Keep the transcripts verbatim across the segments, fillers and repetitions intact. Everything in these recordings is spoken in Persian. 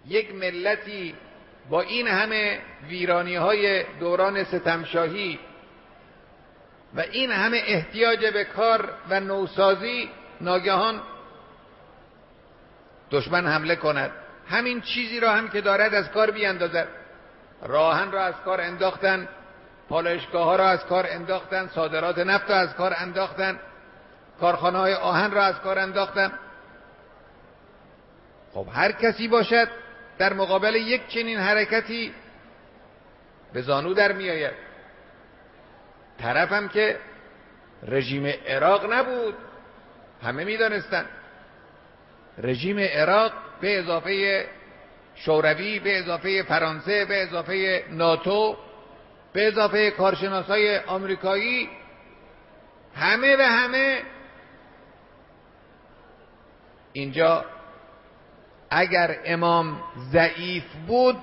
یک ملتی با این همه ویرانی های دوران ستمشاهی و این همه احتیاج به کار و نوسازی ناگهان دشمن حمله کند، همین چیزی را هم که دارد از کار بیاندازد. راهن را از کار انداختن، پالایشگاه ها را از کار انداختن، صادرات نفت را از کار انداختن، کارخانه های آهن را از کار انداختن. خب هر کسی باشد در مقابل یک چنین حرکتی به زانو در می آید. طرفم که رژیم عراق نبود، همه می دانستن رژیم عراق به اضافه شوروی، به اضافه فرانسه، به اضافه ناتو، به اضافه کارشناسای آمریکایی، همه و همه اینجا اگر امام ضعیف بود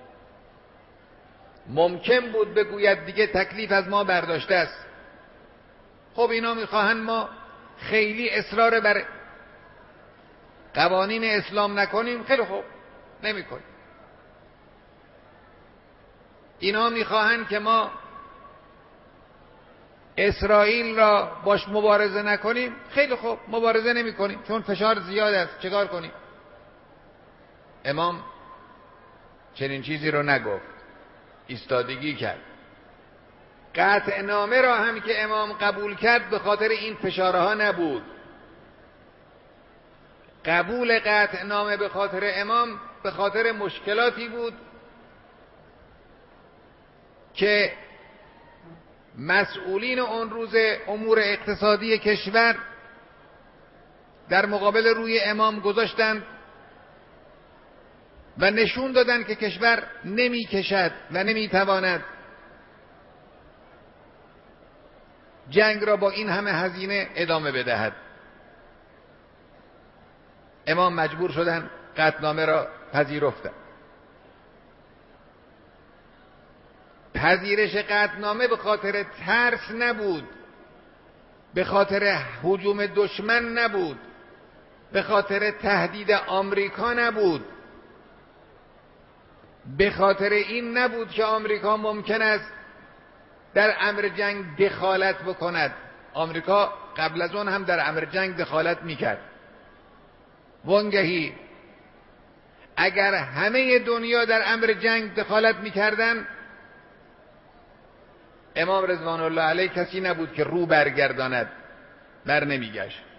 ممکن بود بگوید دیگه تکلیف از ما برداشته است. خب اینا میخواهند ما خیلی اصرار بر قوانین اسلام نکنیم، خیلی خوب نمیکنیم. اینا میخواهند که ما اسرائیل را باش مبارزه نکنیم، خیلی خوب مبارزه نمیکنیم چون فشار زیاد است، چیکار کنیم؟ امام چنین چیزی رو نگفت، ایستادگی کرد. قطع نامه را هم که امام قبول کرد به خاطر این فشارها نبود. قبول قطع نامه به خاطر امام به خاطر مشکلاتی بود که مسئولین اون روز امور اقتصادی کشور در مقابل روی امام گذاشتند و نشون دادند که کشور نمی کشد و نمی تواند جنگ را با این همه هزینه ادامه بدهد. امام مجبور شدن قطعنامه را پذیرفتند. پذیرش قطعنامه به خاطر ترس نبود، به خاطر هجوم دشمن نبود، به خاطر تهدید آمریکا نبود، به خاطر این نبود که آمریکا ممکن است در امر جنگ دخالت بکند. آمریکا قبل از اون هم در امر جنگ دخالت میکرد. وانگهی اگر همه دنیا در امر جنگ دخالت میکردن، امام رضوان الله علیه کسی نبود که رو برگرداند، بر نمیگشت.